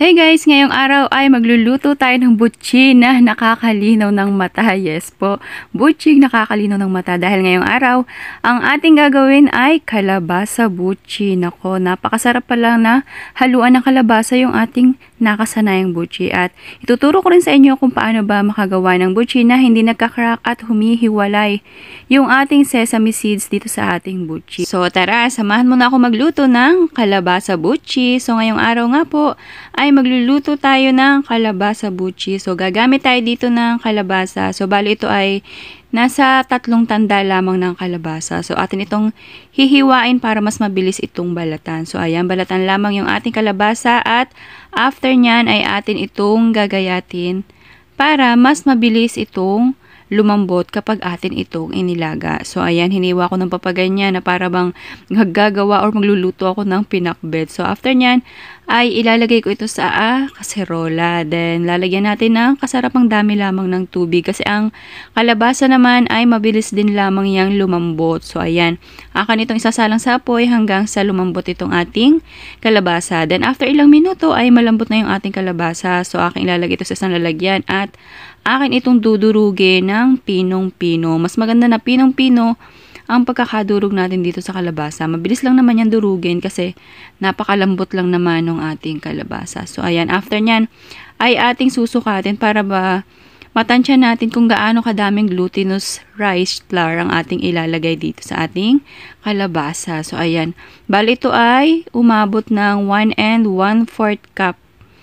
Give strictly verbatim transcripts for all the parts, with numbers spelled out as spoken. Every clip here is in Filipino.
Hey guys, ngayong araw ay magluluto tayo ng butchi na nakakalinaw ng mata. Yes po, butchi nakakalinaw ng mata dahil ngayong araw ang ating gagawin ay kalabasa butchi. Nako, napakasarap pala na haluan ng kalabasa yung ating nakasanayang butchi. At ituturo ko rin sa inyo kung paano ba makagawa ng butchi na hindi nagkakrak at humihiwalay yung ating sesame seeds dito sa ating butchi. So tara, samahan mo na ako magluto ng kalabasa butchi. So ngayong araw nga po ay magluluto tayo ng kalabasa butchi. So, gagamit tayo dito ng kalabasa. So, bali ito ay nasa tatlong tanda lamang ng kalabasa. So, atin itong hihiwain para mas mabilis itong balatan. So, ayan, balatan lamang yung ating kalabasa at after nyan ay atin itong gagayatin para mas mabilis itong lumambot kapag atin itong inilaga. So, ayan, hiniwa ko ng papaganyan na para bang gagawa or magluluto ako ng pinakbet. So, after nyan, ay ilalagay ko ito sa ah, kaserola. Then, lalagyan natin ng kasarapang dami lamang ng tubig. Kasi ang kalabasa naman ay mabilis din lamang yang lumambot. So, ayan, akan itong isasalang sa apoy hanggang sa lumambot itong ating kalabasa. Then, after ilang minuto ay malambot na yung ating kalabasa. So, aking ilalagay ito sa isang lalagyan at akin itong dudurugin ng pinong-pino. Mas maganda na pinong-pino ang pagkakadurog natin dito sa kalabasa. Mabilis lang naman yan durugin kasi napakalambot lang naman ng ating kalabasa. So, ayan, after nyan ay ating susukatin para ba matansya natin kung gaano kadaming glutinous rice flour ang ating ilalagay dito sa ating kalabasa. So, ayan, bali ito ay umabot ng one and one fourth cup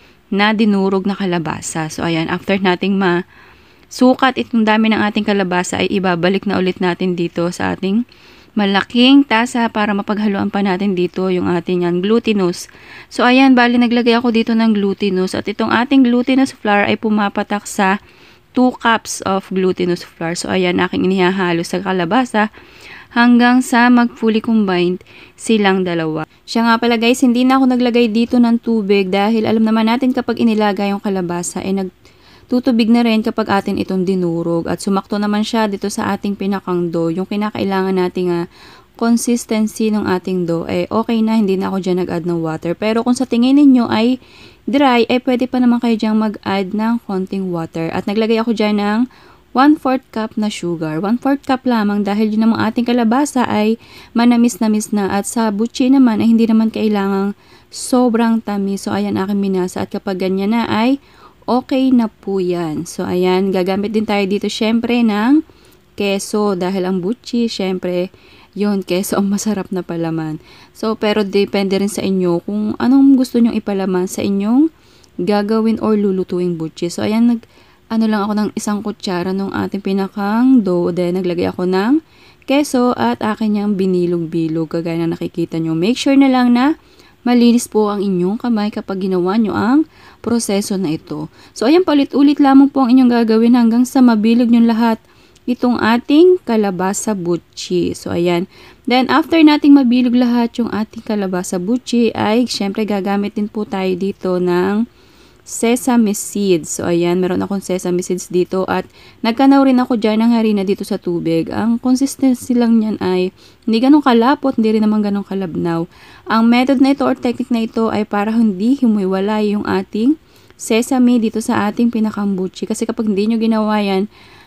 na dinurog na kalabasa. So, ayan, after nating masukat itong dami ng ating kalabasa, ay ibabalik na ulit natin dito sa ating malaking tasa para mapaghaluan pa natin dito yung ating yan, glutinous. So, ayan, bali naglagay ako dito ng glutinous at itong ating glutinous flour ay pumapatak sa two cups of glutinous flour. So, ayan, aking inihahalo sa kalabasa hanggang sa mag-fully combined silang dalawa. Siya nga pala guys, hindi na ako naglagay dito ng tubig dahil alam naman natin kapag inilaga yung kalabasa ay nagtutubig na rin kapag atin itong dinurog. At sumakto naman siya dito sa ating pinakang dough. Yung kinakailangan nating uh, consistency ng ating dough ay okay na, hindi na ako dyan nag-add ng water. Pero kung sa tingin ninyo ay dry, ay pwede pa naman kayo dyan mag-add ng konting water. At naglagay ako dyan ng one fourth cup na sugar. one fourth cup lamang dahil yun namang ating kalabasa ay manamis-namis na at sa butchi naman ay hindi naman kailangang sobrang tamis. So, ayan aking minasa at kapag ganyan na ay okay na po yan. So, ayan, gagamit din tayo dito syempre ng keso dahil ang butchi syempre yun, keso ang masarap na palaman. So, pero depende rin sa inyo kung anong gusto nyong ipalaman sa inyong gagawin or lulutuing butchi. So, ayan, nag ano lang ako ng isang kutsara ng ating pinakang dough. Then, naglagay ako ng keso at akin niyang binilog-bilog. Kagaya na nakikita nyo. Make sure na lang na malinis po ang inyong kamay kapag ginawa nyo ang proseso na ito. So, ayan, paulit-ulit lamang po ang inyong gagawin hanggang sa mabilog nyo lahat itong ating kalabasa butchi. So, ayan. Then, after nating mabilog lahat yung ating kalabasa butchi, ay syempre gagamit din po tayo dito ng sesame seeds. So, ayan, meron akong sesame seeds dito at nagkanaw rin ako dyan ng harina dito sa tubig. Ang consistency lang niyan ay hindi ganun kalapot, hindi rin naman ganun kalabnaw. Ang method na ito or technique na ito ay para hindi humiwalay yung ating sesame dito sa ating pinakambuchi. Kasi kapag hindi nyo ginawa yan,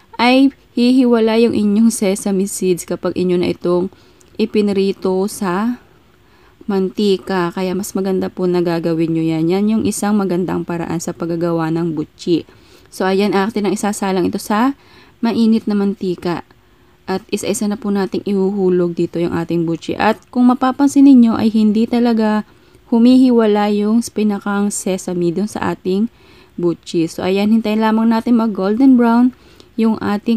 ay hihiwala yung inyong sesame seeds kapag inyo na itong ipinrito sa mantika. Kaya mas maganda po na gagawin nyo yan. Yan yung isang magandang paraan sa paggagawa ng butchi. So, ayan, atin ang isasalang ito sa mainit na mantika. At isa-isa na po nating ihuhulog dito yung ating butchi. At kung mapapansin niyo ay hindi talaga humihiwala yung pinakang sesame dun sa ating butchi. So, ayan, hintayin lamang natin mag golden brown yung ating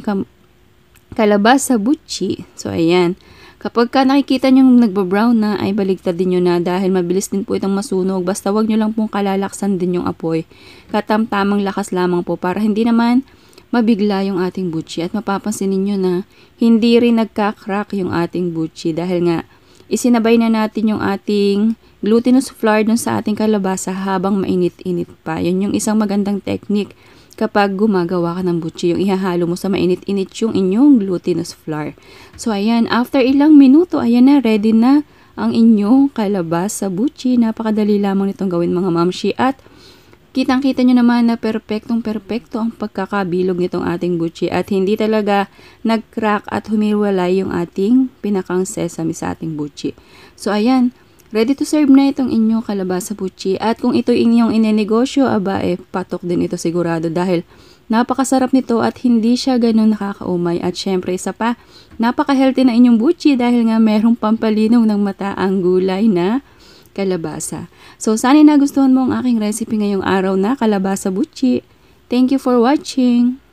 kalabasa butchi. So, ayan. Kapag ka nakikita nyo nagbabrown na, ay baligtad din nyo na dahil mabilis din po itong masunog. Basta wag nyo lang pong kalalaksan din yung apoy. Katamtamang lakas lamang po para hindi naman mabigla yung ating butchi. At mapapansin niyo na hindi rin nagka-crack yung ating butchi dahil nga isinabay na natin yung ating glutinous flour dun sa ating kalabasa habang mainit-init pa. Yun yung isang magandang technique kapag gumagawa ka ng butchi, yung ihahalo mo sa mainit-init yung inyong glutinous flour. So, ayan, after ilang minuto, ayan na, ready na ang inyong kalabasa butchi. Napakadali lamang nitong gawin mga mamshi at Kitang-kita nyo naman na perpektong-perpekto ang pagkakabilog nitong ating butchi at hindi talaga nag-crack at humiwalay yung ating pinakang sesame sa ating butchi. So ayan, ready to serve na itong inyong kalabasa butchi. At kung ito inyong inenegosyo, aba eh, patok din ito sigurado dahil napakasarap nito at hindi siya ganun nakakaumay. At syempre isa pa, napaka-healthy na inyong butchi dahil nga merong pampalinaw ng mata ang gulay na kalabasa. So, sana nagustuhan mo ang aking recipe ngayong araw na kalabasa butchi. Thank you for watching!